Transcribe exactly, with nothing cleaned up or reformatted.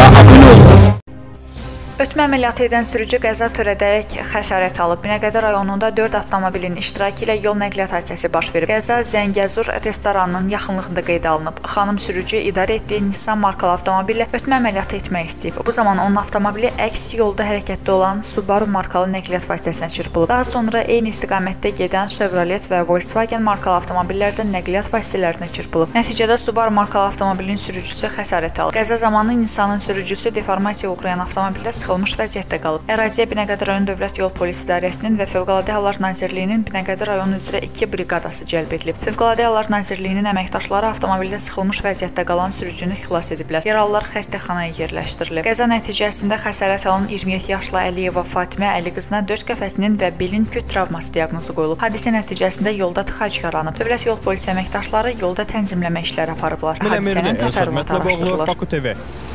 abone olun. Ötmə əməliyyatı edən sürücü qəza törədərək xəsarət alıb. Binəqədi rayonunda dörd avtomobilin iştirakı ilə yol nəqliyyat hadisəsi baş verib. Qəza Zəngəzur restoranının yaxınlığında qeydə alınıb. Xanım sürücü idarə etdiyi Nissan markalı avtomobillə ötmə əməliyyatı etmək istəyib. Bu zaman onun avtomobili əks yolda hərəkətdə olan Subaru markalı nəqliyyat vasitəsinə çırpılıb. Daha sonra eyni istiqamətdə gedən Chevrolet və Volkswagen markalı avtomobillər də nəqliyyat vasitələrinə çırpılıb. Nəticədə Subaru markalı avtomobilin sürücüsü xəsarət alıb. Qəza zamanı Nissanın sürücüsü deformasiyaya uğrayan avtomobildə sıxılmış vəziyyətdə qalıb. Əraziyə Binəqədi rayon Dövlət Yol Polis İdarəsinin və Fövqəladə Hallar Nazirliyinin Binəqədi rayonu üzrə iki briqadası cəlb edilib. Fövqəladə Hallar Nazirliyinin əməkdaşları avtomobildə sıxılmış vəziyyətdə qalan sürücünü xilas ediblər. Yaralılar xəstəxanaya yerləşdirilib. Qəza nəticəsində xəsarət alan iyirmi yeddi yaşlı Əliyeva Fatimə Əli qızına döş qəfəsinin və belin küt travması diaqnozu qoyulub. Hadisə nəticəsində yolda tıxac yaranıb. Dövlət Yol Polisi əməkdaşları yolda tənzimləmə işləri aparıblar. Hadisənin təfərrüatı araşdırılır.